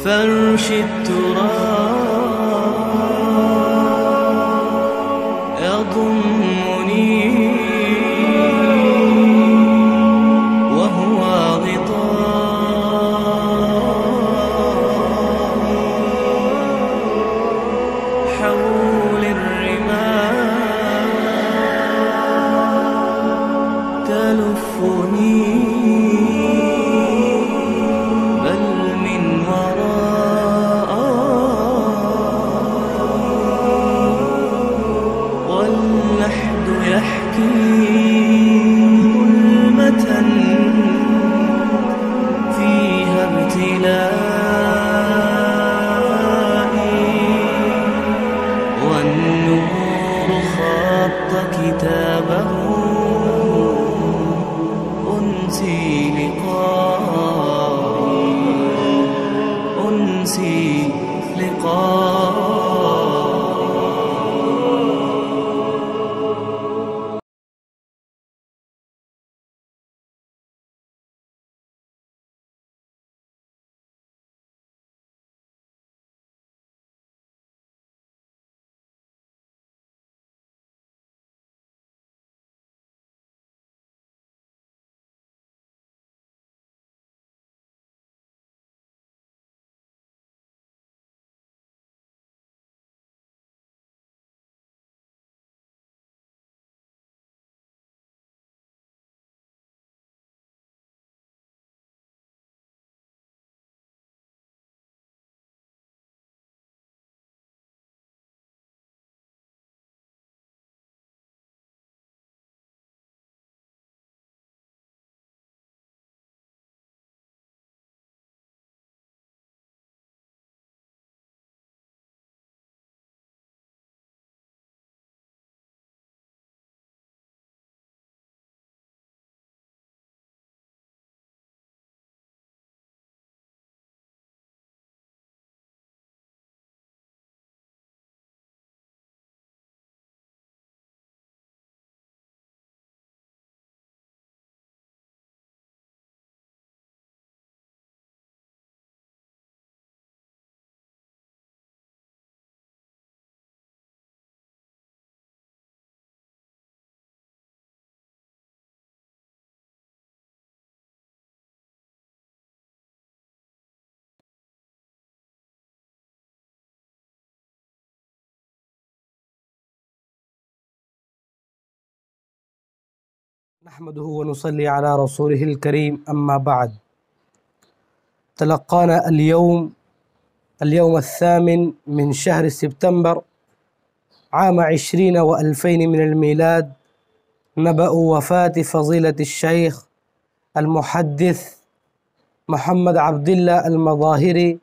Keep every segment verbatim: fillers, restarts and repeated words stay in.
فرش التراب يضمني وهو غطاء حول الرمال تلفني فيها ابتلائي والنور خط كتابه أنسي لقائي أنسي لقائي. نحمده ونصلي على رسوله الكريم، أما بعد. تلقانا اليوم اليوم الثامن من شهر سبتمبر عام عشرين وألفين من الميلاد نبأ وفاة فضيلة الشيخ المحدث محمد عبد الله المظاهري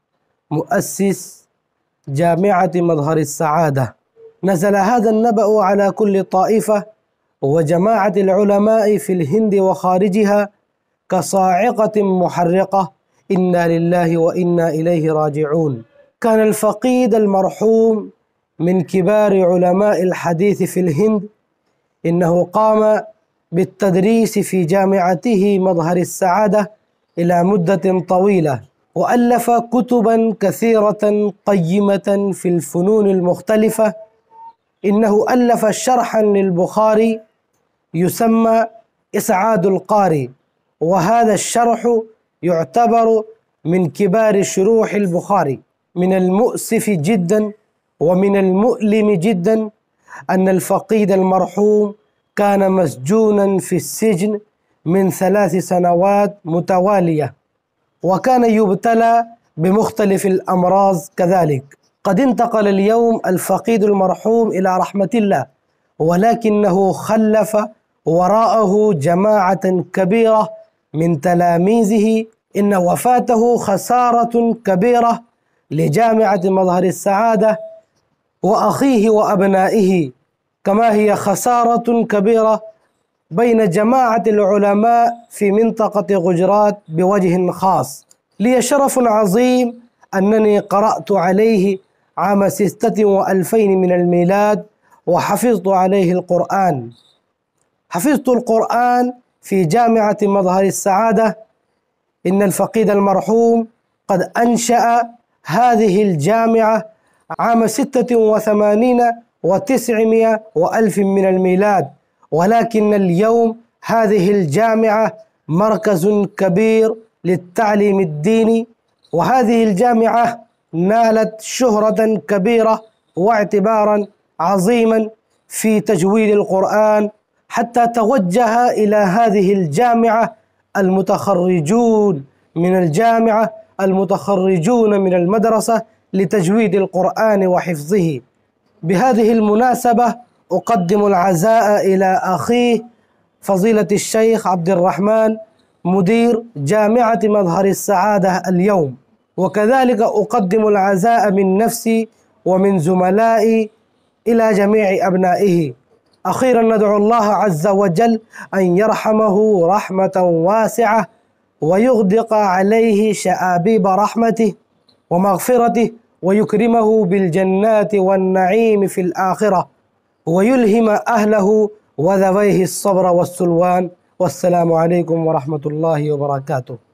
مؤسس جامعة مظهر السعادة. نزل هذا النبأ على كل طائفة وجماعة العلماء في الهند وخارجها كصاعقة محرقة، إنا لله وإنا إليه راجعون. كان الفقيد المرحوم من كبار علماء الحديث في الهند، إنه قام بالتدريس في جامعته مظهر السعادة إلى مدة طويلة، وألف كتبا كثيرة قيمة في الفنون المختلفة. إنه ألف شرحا للبخاري يسمى إسعاد القاري، وهذا الشرح يعتبر من كبار شروح البخاري. من المؤسف جدا ومن المؤلم جدا أن الفقيد المرحوم كان مسجونا في السجن من ثلاث سنوات متوالية، وكان يبتلى بمختلف الأمراض كذلك. قد انتقل اليوم الفقيد المرحوم إلى رحمة الله، ولكنه خلف وراءه جماعة كبيرة من تلاميذه. إن وفاته خسارة كبيرة لجامعة مظهر السعادة وأخيه وأبنائه، كما هي خسارة كبيرة بين جماعة العلماء في منطقة غجرات بوجه خاص. لي شرف عظيم أنني قرأت عليه عام ستة وألفين من الميلاد، وحفظت عليه القرآن. حفظت القرآن في جامعة مظهر السعادة. إن الفقيد المرحوم قد أنشأ هذه الجامعة عام ستة وثمانين وتسعمائة وألف من الميلاد، ولكن اليوم هذه الجامعة مركز كبير للتعليم الديني، وهذه الجامعة نالت شهرة كبيرة واعتبارا عظيما في تجويد القرآن، حتى توجه إلى هذه الجامعة المتخرجون من الجامعة المتخرجون من المدرسة لتجويد القرآن وحفظه. بهذه المناسبة أقدم العزاء إلى أخيه فضيلة الشيخ عبد الرحمن مدير جامعة مظهر السعادة اليوم، وكذلك أقدم العزاء من نفسي ومن زملائي إلى جميع أبنائه. أخيرا ندعو الله عز وجل أن يرحمه رحمة واسعة ويغدق عليه شآبيب رحمته ومغفرته، ويكرمه بالجنات والنعيم في الآخرة، ويلهم أهله وذويه الصبر والسلوان. والسلام عليكم ورحمة الله وبركاته.